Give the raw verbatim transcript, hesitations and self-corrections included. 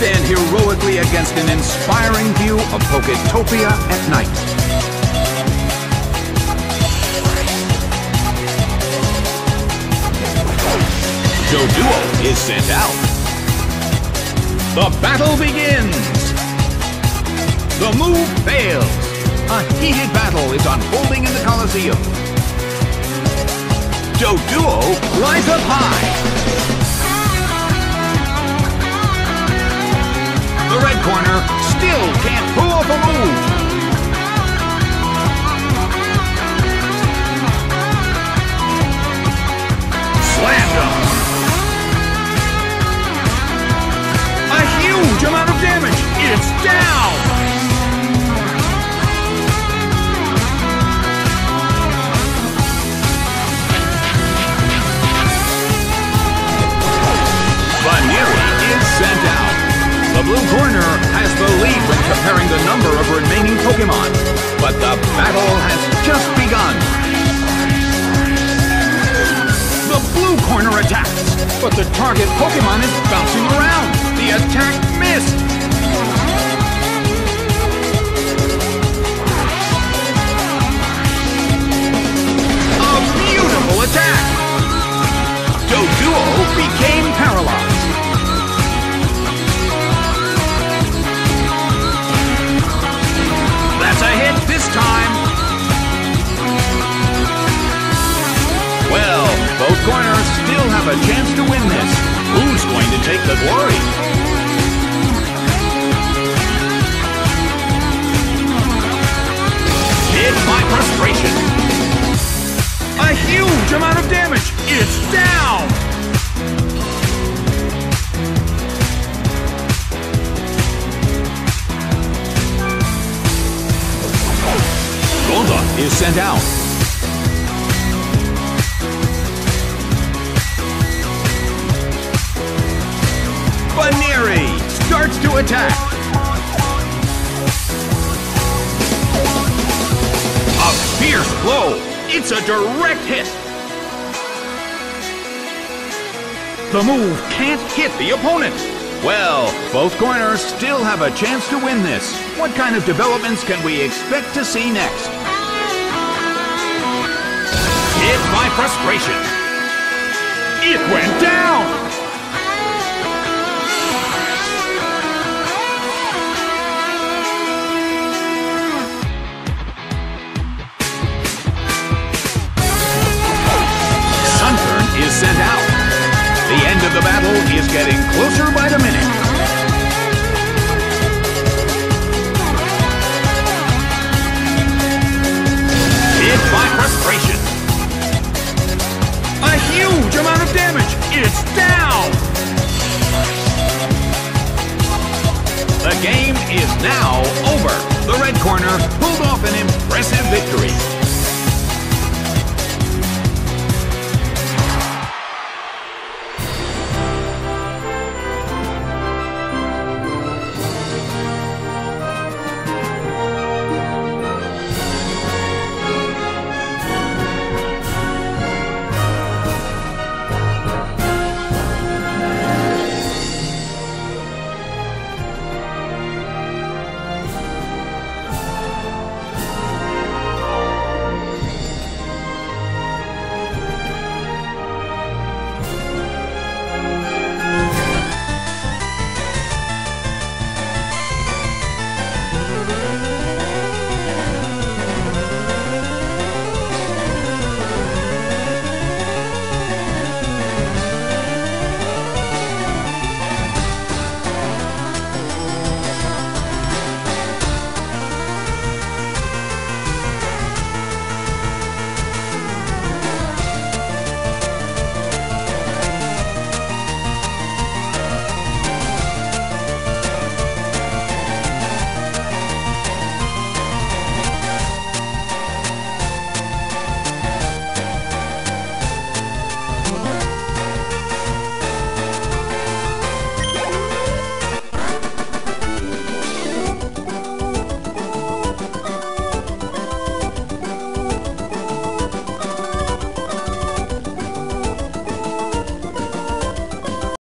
stand heroically against an inspiring view of Poketopia at night. Doduo is sent out. The battle begins! The move fails. A heated battle is unfolding in the Colosseum. Doduo flies up high. The red corner still can't pull off a move. Slam dunk. A huge amount of damage. It's down. Baneri is sent out. The blue corner has the lead when comparing the number of remaining Pokemon, but the battle has just begun. The blue corner attacks, but the target Pokemon is bouncing around. The attack missed. A beautiful attack. Doduo became paralyzed. That's a hit this time. Well, both corners still have a chance to win this. Who's going to take the glory? Hit by frustration. A huge amount of damage. It's down. Golduck is sent out. Baneri starts to attack. A fierce blow. It's a direct hit. The move can't hit the opponent. Well, both corners still have a chance to win this. What kind of developments can we expect to see next? Hit by frustration. It went down! Is sent out. The end of the battle is getting closer by the minute. Hit by frustration. A huge amount of damage. It's down. The game is now over. The red corner pulled off an impressive victory.